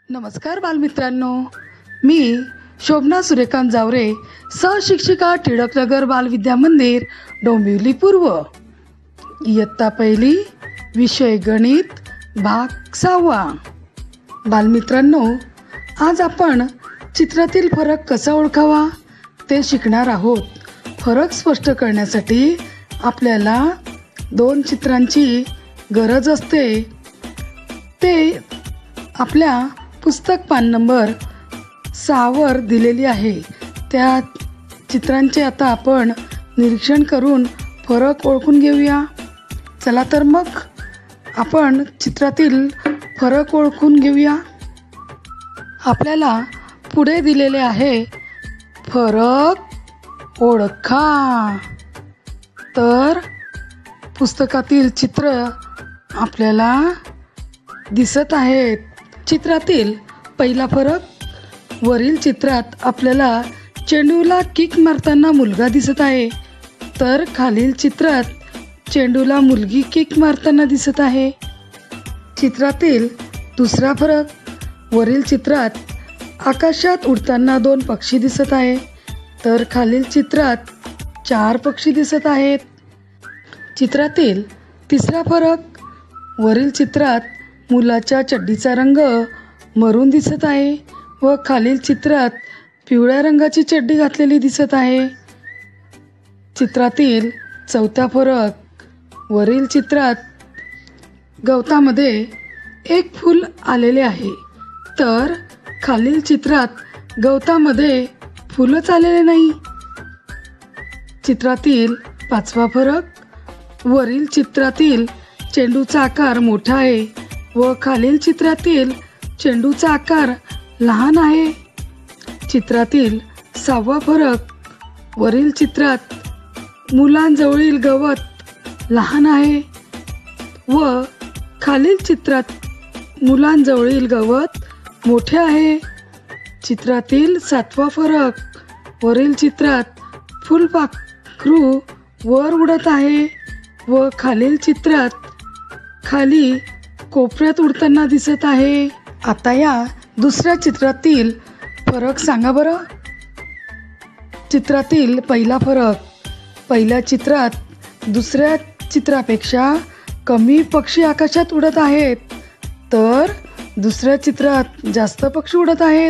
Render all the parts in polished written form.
नमस्कार बालमित्रांनो, मी शोभना सूर्यकांत जावरे, सहशिक्षिका टिळकनगर बालविद्या मंदिर डोंबिवली पूर्व, इयत्ता पहिली, विषय गणित, भाग 6. बालमित्रांनो, आज आपण चित्रातील फरक कसा ओळखावा ते शिकणार आहोत. फरक स्पष्ट करण्यासाठी आपल्याला 2 चित्रांची गरज असते. ते आपल्या पुस्तक पान नंबर 6 वर दिलेली आहे. त्या चित्रांचे आता आपण निरीक्षण करून फरक ओळखून घेऊया. चला तर मग आपण चित्रातील फरक ओळखून घेऊया. आपल्याला पुढे दिलेले आहे फरक ओळखा. तर पुस्तकातील चित्र आपल्याला दिसत आहेत. चित्रातील पहिला फरक, वरील चित्रात आपल्याला चेंडूला किक मारताना मुलगा दिसत आहे, तर खालील चित्रात चेंडूला मुलगी किक मारताना दिसत आहे. चित्रातील दुसरा फरक, वरील चित्रात आकाशात उडताना 2 पक्षी दिसत आहे, तर खालील चित्रात 4 पक्षी दिसत आहेत. चित्रातील तिसरा फरक, वरील चित्रात मुलाच्या चड्डीचा रंग मरून दिसत आहे व खालील चित्रात पिवळ्या रंगाची चड्डी घातलेली दिसत आहे. चित्रातील चौथा फरक, वरील चित्रात गवतामध्ये एक फूल आलेले आहे, तर खालील चित्रात गवतामध्ये फूलच आलेले नाही. चित्रातील पाचवा फरक, वरील चित्रातील चेंडूचा आकार मोठा आहे व खालील चित्रातील चेंडूचा आकार लहान आहे. चित्रातील 6वा फरक, वरील चित्रात मुलांजवळील गवत लहान आहे व खालील चित्रात मुलांजवळील गवत मोठे आहे. चित्रातील 7वा फरक, वरील चित्रात फुलपाखरू वर उडत आहे व खालील चित्रात खाली कोपऱ्यात उडताना दिसत आहे. आता या दुसऱ्या चित्रातील फरक सांगा बरं. चित्रातील पहिला फरक, पहिल्या चित्रात दुसऱ्या चित्रापेक्षा कमी पक्षी आकाशात उडत आहेत, तर दुसऱ्या चित्रात जास्त पक्षी उडत आहेत.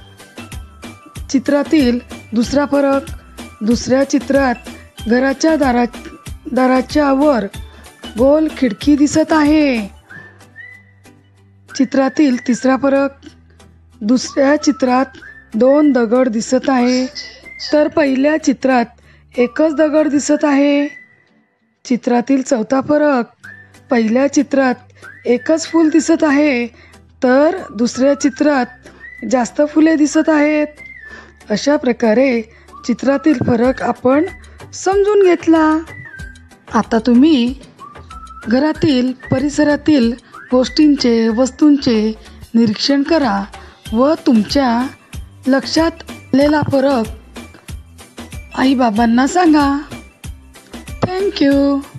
चित्रातील दुसरा फरक, दुसऱ्या चित्रात घराच्या दाराच्या वर गोल खिडकी दिसत आहे. चित्रातील तिसरा फरक, दुसऱ्या चित्रात 2 दगड दिसत आहे, तर पहिल्या चित्रात एकच दगड दिसत आहे. चित्रातील चौथा फरक, पहिल्या चित्रात एकच फूल दिसत आहे, तर दुसऱ्या चित्रात जास्त फुले दिसत आहेत. अशा प्रकारे चित्रातील फरक आपण समजून घेतला. आता तुम्ही घरातील परिसरातील गोष्टींचे, वस्तूंचे निरीक्षण करा व तुमच्या लक्षात आलेला फरक आई बाबांना सांगा. थँक्यू.